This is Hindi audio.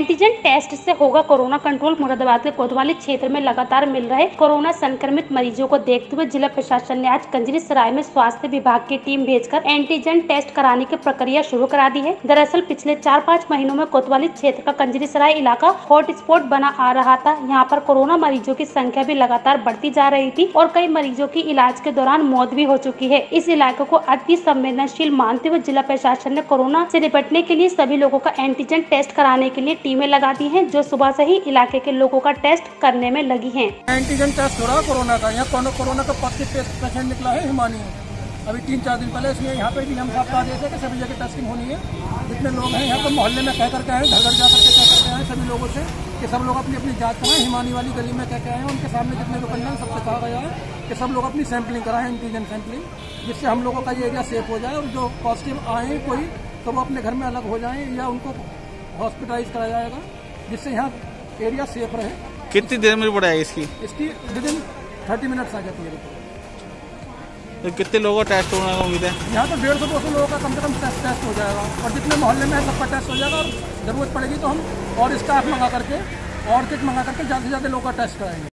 एंटीजन टेस्ट से होगा कोरोना कंट्रोल। मुरादाबाद के कोतवाली क्षेत्र में लगातार मिल रहे कोरोना संक्रमित मरीजों को देखते हुए जिला प्रशासन ने आज कंजरीसराय में स्वास्थ्य विभाग की टीम भेजकर एंटीजन टेस्ट कराने की प्रक्रिया शुरू करा दी है। दरअसल पिछले 4-5 महीनों में कोतवाली क्षेत्र का कंजरीसराय इलाका हॉटस्पॉट बना आ रहा था। यहाँ पर कोरोना मरीजों की संख्या भी लगातार बढ़ती जा रही थी और कई मरीजों की इलाज के दौरान मौत भी हो चुकी है। इस इलाके को अति संवेदनशील मानते हुए जिला प्रशासन ने कोरोना से निपटने के लिए सभी लोगों का एंटीजन टेस्ट कराने के लिए टीमें लगा दी हैं, जो सुबह से ही इलाके के लोगों का टेस्ट करने में लगी हैं। एंटीजन टेस्ट हो रहा है कोरोना का। यहाँ कोरोना का पॉजिटिव पेशेंट निकला है हिमानी में। अभी 3-4 दिन पहले इसलिए यहाँ पे भी हम साफ कहा देते कि सभी जगह टेस्टिंग होनी है। जितने लोग हैं यहाँ पर मोहल्ले में कह करके आए, घर घर जा करके कह करके आए सभी लोगों से कि सब लोग अपनी अपनी जाँच कराएं। हिमानी वाली गली में कह के आए, उनके सामने जितने दुकानदार सबसे कहा गया है कि सब लोग अपनी सैंपलिंग कराएं, एंटीजन सैंपलिंग, जिससे हम लोगों का ये एरिया सेफ हो जाए और जो पॉजिटिव आए कोई तो वो अपने घर में अलग हो जाए या उनको हॉस्पिटलाइज कराया जाएगा, जिससे यहाँ एरिया सेफ रहे। कितनी देर में रिपोर्ट आएगी इसकी विदिन 30 मिनट्स आ जाती है रिपोर्ट। तो कितने लोगों का टेस्ट होने का उम्मीद है? यहाँ तो 150-200 लोगों का कम से कम टेस्ट हो जाएगा और जितने मोहल्ले में है सबका टेस्ट हो जाएगा और ज़रूरत पड़ेगी तो हम और स्टाफ मंगा करके और किट मंगा करके ज़्यादा से ज़्यादा लोगों का टेस्ट कराएंगे।